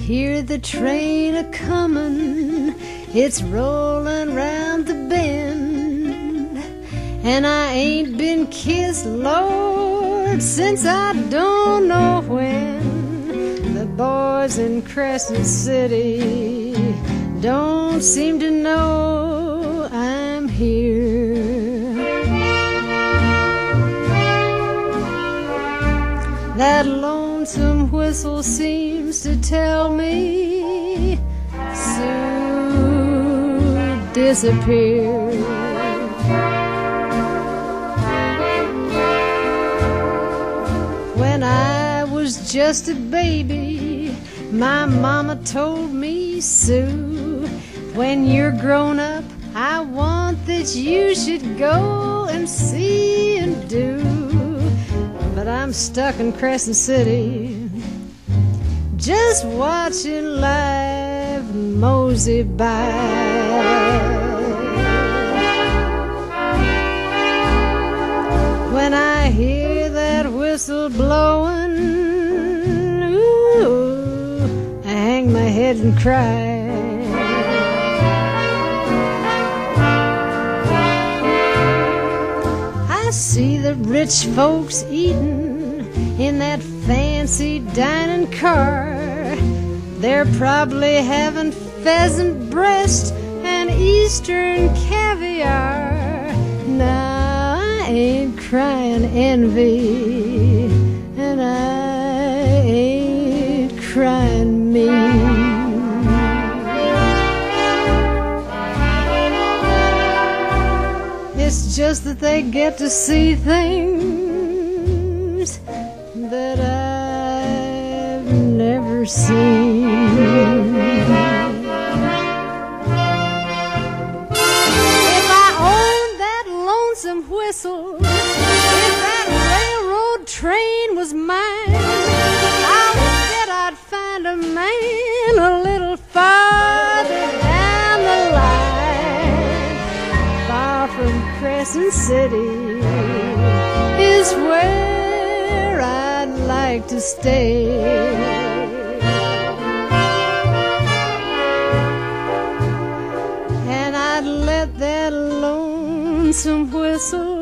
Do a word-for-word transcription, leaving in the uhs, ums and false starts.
hear the train a-comin', it's rollin' round the bend, and I ain't been kissed, Lord, since I don't know when. The boys in Crescent City don't seem to know I'm here. That lonesome whistle seems to tell me Sue disappeared. When I was just a baby, my mama told me, Sue, when you're grown up, I want that you should go and see and do. But I'm stuck in Crescent City, just watching life mosey by. When I hear that whistle blowing, ooh, I hang my head and cry. I see the rich folks eating in that fancy dining car. They're probably having pheasant breast and eastern caviar. Now I ain't crying envy, and I ain't crying me. It's just that they get to see things that I've never seen. If I owned that lonesome whistle, if that railroad train was mine, I'll bet I'd find a man a little farther down the line. Far from Crescent City is where I'd like to stay. And I'd let that lonesome whistle